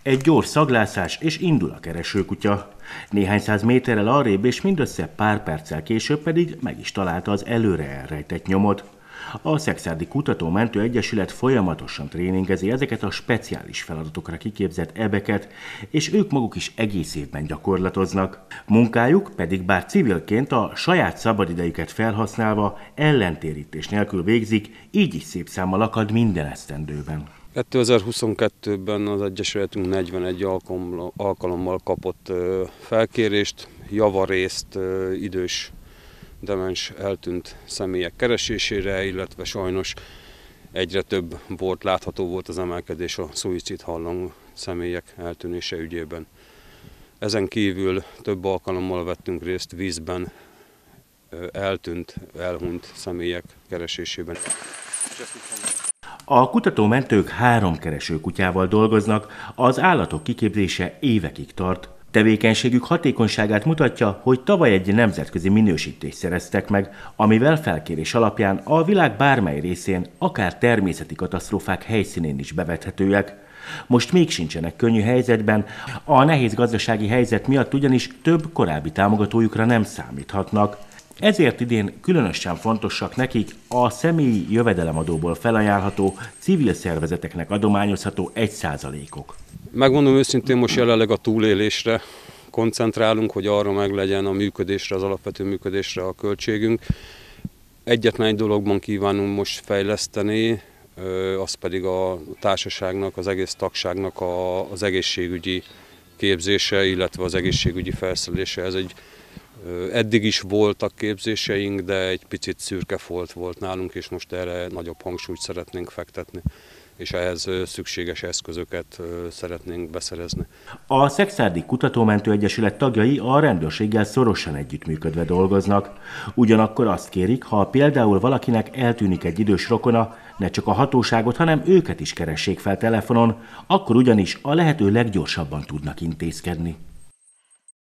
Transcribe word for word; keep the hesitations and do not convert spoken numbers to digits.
Egy gyors szaglászás, és indul a keresőkutya. Néhány száz méterrel arrébb, és mindössze pár perccel később pedig meg is találta az előre elrejtett nyomot. A Szekszárdi Kutató-Mentő Egyesület folyamatosan tréningezi ezeket a speciális feladatokra kiképzett ebeket, és ők maguk is egész évben gyakorlatoznak. Munkájuk pedig bár civilként a saját szabadidejüket felhasználva ellentérítés nélkül végzik, így is szép számmal akad minden esztendőben. kétezer-huszonkettőben az Egyesületünk negyvenegy alkalommal kapott felkérést, javarészt idős, demens, eltűnt személyek keresésére, illetve sajnos egyre több volt, látható volt az emelkedés a szuicid hajlamú személyek eltűnése ügyében. Ezen kívül több alkalommal vettünk részt vízben eltűnt, elhunyt személyek keresésében. A kutatómentők három keresőkutyával dolgoznak, az állatok kiképzése évekig tart. Tevékenységük hatékonyságát mutatja, hogy tavaly egy nemzetközi minősítést szereztek meg, amivel felkérés alapján a világ bármely részén, akár természeti katasztrófák helyszínén is bevethetőek. Most még sincsenek könnyű helyzetben, a nehéz gazdasági helyzet miatt ugyanis több korábbi támogatójukra nem számíthatnak. Ezért idén különösen fontosak nekik a személyi jövedelemadóból felajánlható, civil szervezeteknek adományozható egy százalékok. Megmondom őszintén, most jelenleg a túlélésre koncentrálunk, hogy arra meg legyen a működésre, az alapvető működésre a költségünk. Egyetlen egy dologban kívánunk most fejleszteni, az pedig a társaságnak, az egész tagságnak az egészségügyi képzése, illetve az egészségügyi felszerelése. Ez egy Eddig is voltak képzéseink, de egy picit szürke folt volt nálunk, és most erre nagyobb hangsúlyt szeretnénk fektetni, és ehhez szükséges eszközöket szeretnénk beszerezni. A Szekszárdi Kutató-Mentő Egyesület tagjai a rendőrséggel szorosan együttműködve dolgoznak. Ugyanakkor azt kérik, ha például valakinek eltűnik egy idős rokona, ne csak a hatóságot, hanem őket is keressék fel telefonon, akkor ugyanis a lehető leggyorsabban tudnak intézkedni.